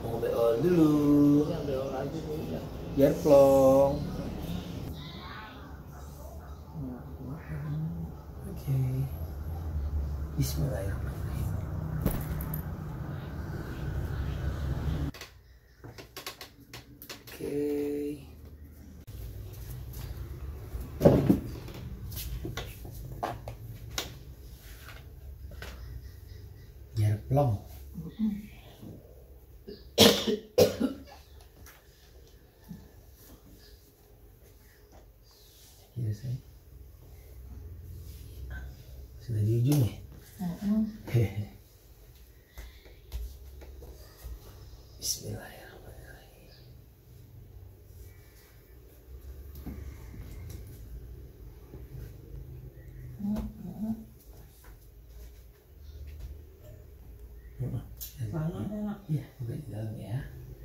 Mau beol dulu. Ya beol aja dulu ya. Biar plong. Oke. Bismillahirrahmanirrahim. Oke. Biar plong. Iya saya. Sudah di ujung ya? Bismillahirrahmanirrahim. Banget enak. Iya, buka di dalam ya.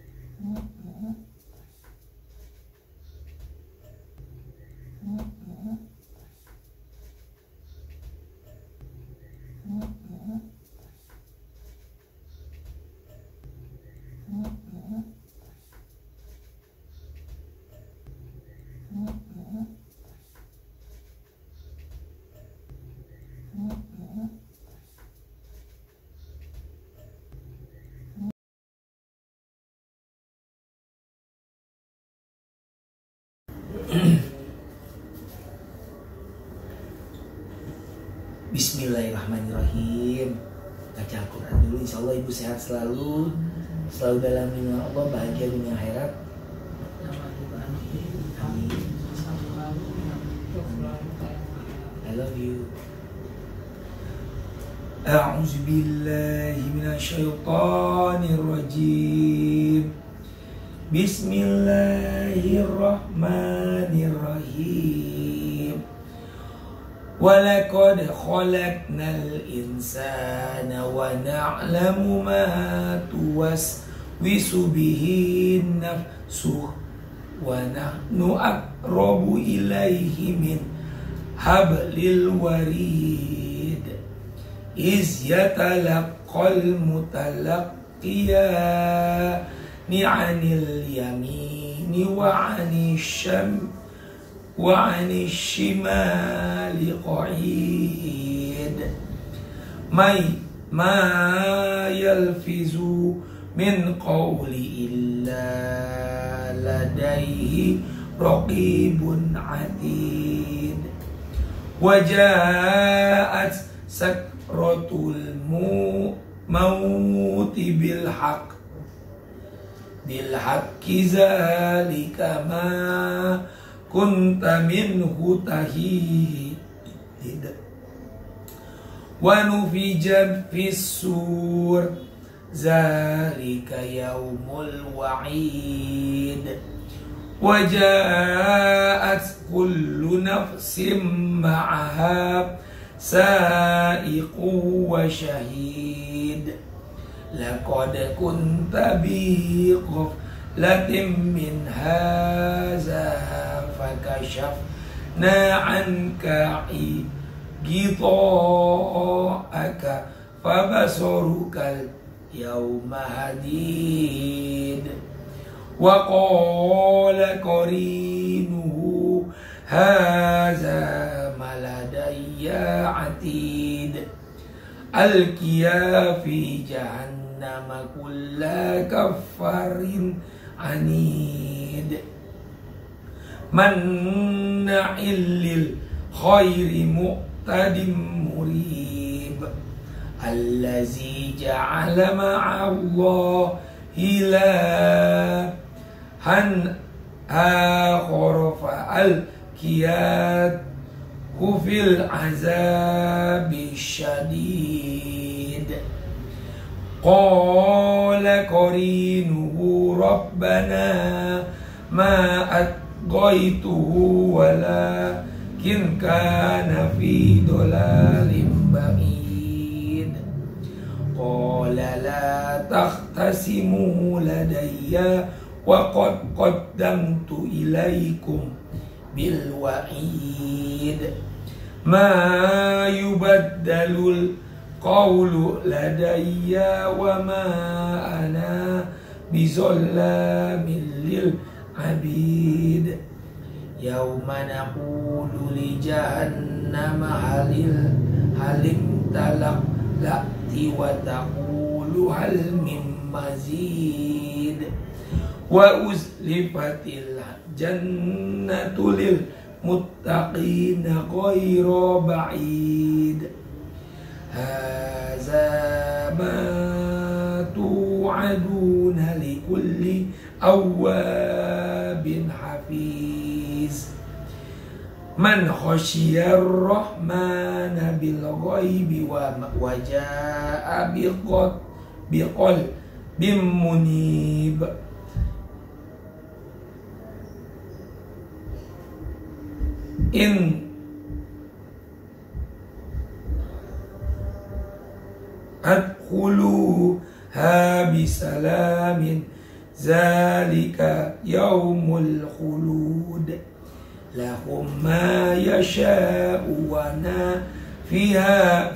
Bismillahirrahmanirrahim. Baca Al-Quran dulu, insya Allah ibu sehat selalu dalam lindungan Allah, bahagia dunia akhirat. Amin. I love you. A'udzu billahi minasyaitonir rajim. Bismillahirrahmanirrahim. Walaqad khalaqnal insana wa na'lamu ma tuwaswisu bihi nafsuh wa nahnu aqrabu ilaihi min hablil warid iz yatalaqqal mutalaqqiyani 'anil yamini wa 'anil shimali qa'id ma yalfizu min qawli illa ladaihi raqibun 'atid waja'at sakratul mauti bil haqqi zalika ma kunta minhu tahid wa nufija fis sur zalika yaumul wa'id wa ja'at kullu nafsin ma'aha sa'iqu wa shahid laqad kunta bi ghaflatin min hadza fakashafna 'anka ghita'aka fabasarukal yawma hadid wa qala qarinuhu hadza maladayya 'atid alqiya fi jahannama kulla kaffarin 'anid manna'il lil khairi mu'tadim murib allazi ja'ala ma'allah ilahan akhar fa'alqiyat fil azabi syadid qala qarinuhu rabbana ma atghaytuhu walakin kana fi dhalalim ba'id qala la takhtasimu ladayya wa qad qaddamtu ilaikum bil wa'id ma yubaddalul qawlu ladayya wa ma ana bizallamin lil abid. Yauma naqulu li jahannama halim talaqti wa taqulu hal min mazid. Wa uzlifatil jannatu lil muttaqina ghayra ba'id. Hadza ma tu'aduna likulli awwabin hafiz. Man khasyiyar rahmana bil ghaibi wa jaa'a biqalbin munib. In adkhuluha bisalamin zalika yaumul khulud lahum ma yasha'una fiha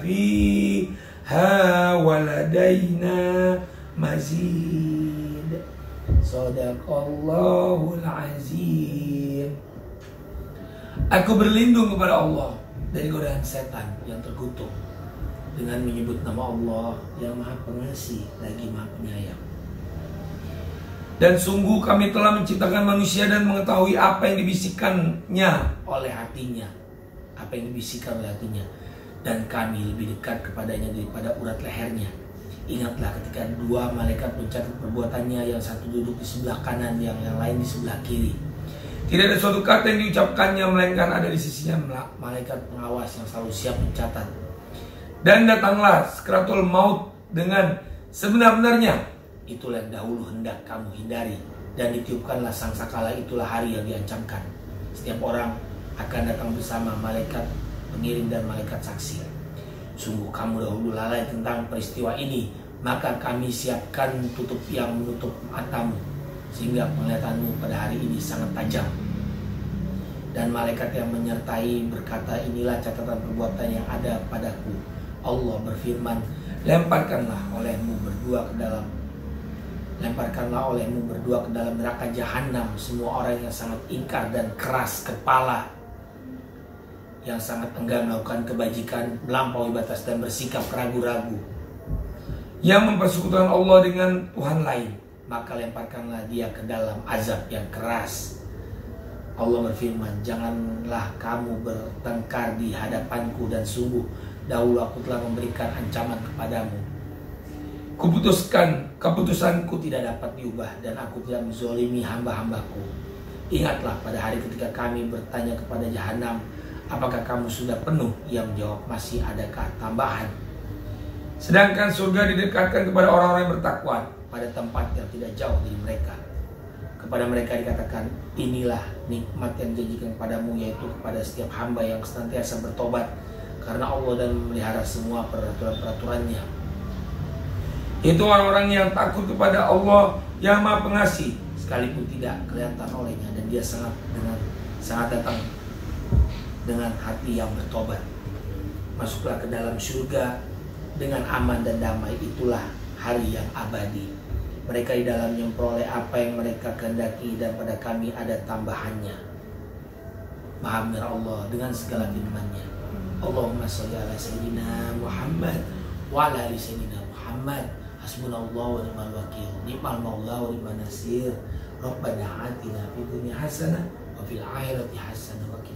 waladaina mazid. Shadaqallahul azim. Aku berlindung kepada Allah dari godaan setan yang terkutuk dengan menyebut nama Allah yang Maha Pengasih lagi Maha Penyayang. Dan sungguh kami telah menciptakan manusia dan mengetahui apa yang dibisikkannya oleh hatinya. Apa yang dibisikkan oleh hatinya. Dan kami lebih dekat kepadanya daripada urat lehernya. Ingatlah ketika dua malaikat mencatat perbuatannya, yang satu duduk di sebelah kanan, yang lain di sebelah kiri. Tidak ada suatu kata yang diucapkannya melainkan ada di sisinya malaikat pengawas yang selalu siap mencatat. Dan datanglah sakratul maut dengan sebenar-benarnya. Itulah yang dahulu hendak kamu hindari. Dan ditiupkanlah sangsakala, itulah hari yang diancamkan. Setiap orang akan datang bersama malaikat pengiring dan malaikat saksi. Sungguh kamu dahulu lalai tentang peristiwa ini, maka kami siapkan tutup yang menutup matamu, sehingga penglihatanmu pada hari ini sangat tajam. Dan malaikat yang menyertai berkata, inilah catatan perbuatan yang ada padaku. Allah berfirman, lemparkanlah olehmu berdua ke dalam neraka jahanam semua orang yang sangat ingkar dan keras kepala, yang sangat enggan melakukan kebajikan, melampaui batas dan bersikap ragu-ragu, yang mempersekutukan Allah dengan Tuhan lain, maka lemparkanlah dia ke dalam azab yang keras. Allah berfirman, janganlah kamu bertengkar di hadapanku, dan sungguh dahulu aku telah memberikan ancaman kepadamu. Keputusanku tidak dapat diubah, dan aku tidak menzolimi hamba-hambaku. Ingatlah pada hari ketika kami bertanya kepada jahanam, apakah kamu sudah penuh? Ia menjawab, masih adakah tambahan? Sedangkan surga didekatkan kepada orang-orang yang bertakwa pada tempat yang tidak jauh dari mereka. Kepada mereka dikatakan, inilah nikmat yang dijanjikan kepadamu, yaitu kepada setiap hamba yang senantiasa bertobat karena Allah dan memelihara semua peraturan-peraturannya. Itu orang-orang yang takut kepada Allah yang Maha Pengasih, sekalipun tidak kelihatan olehnya, dan dia sangat datang dengan hati yang bertobat. Masuklah ke dalam surga dengan aman dan damai, itulah hari yang abadi. Mereka di dalamnya memperoleh apa yang mereka kehendaki, dan pada kami ada tambahannya. Maha benar Allah dengan segala firman-Nya. Allahumma sholli ala sayyidina Muhammad wa ala ali sayyidina Muhammad. Hasbunallahu wa ni'mal wakil, ni'mal maula wa ni'man nasir. Rabbana atina fid dunya hasanah wa fil akhirati hasanah wa